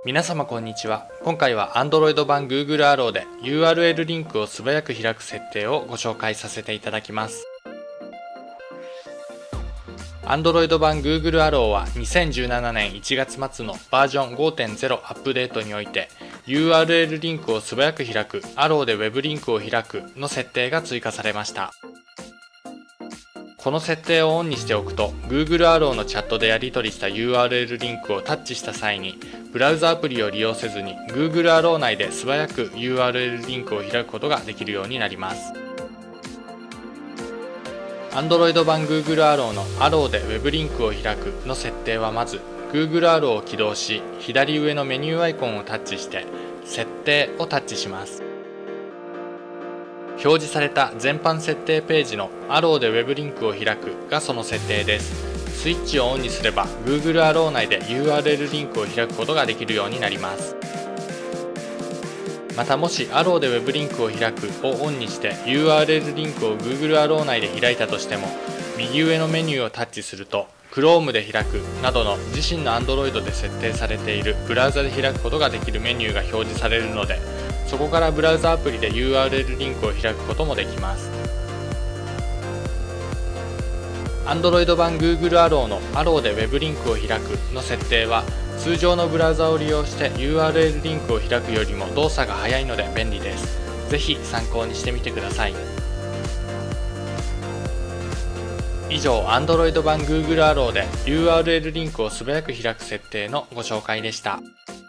皆様こんにちは。今回は Android 版 Google Arrow で URL リンクを素早く開く設定をご紹介させていただきます。Android 版 Google Arrow は2017年1月末のバージョン 5.0 アップデートにおいて URL リンクを素早く開く Arrow で Web リンクを開くの設定が追加されました。この設定をオンにしておくと Google Arrow のチャットでやり取りした URL リンクをタッチした際にブラウザアプリを利用せずに Google Arrow 内で素早く URL リンクを開くことができるようになります。Android 版 Google Arrow の Arrow で Web リンクを開くの設定はまず Google Arrow を起動し左上のメニューアイコンをタッチして設定をタッチします。表示された全般設定ページの Arrow で Web リンクを開くがその設定です。スイッチをオンにすれば Google Arrow 内で URL リンクを開くことができるようになります。またもし Arrow で Web リンクを開くをオンにして URL リンクを Google Arrow 内で開いたとしても右上のメニューをタッチすると Chrome で開くなどの自身の Android で設定されているブラウザで開くことができるメニューが表示されるのでそこからブラウザアプリで URL リンクを開くこともできます。Android 版 Google Arrow の Arrow で Web リンクを開くの設定は通常のブラウザを利用して URL リンクを開くよりも動作が早いので便利です。ぜひ参考にしてみてください。以上 Android 版 Google Arrow で URL リンクを素早く開く設定のご紹介でした。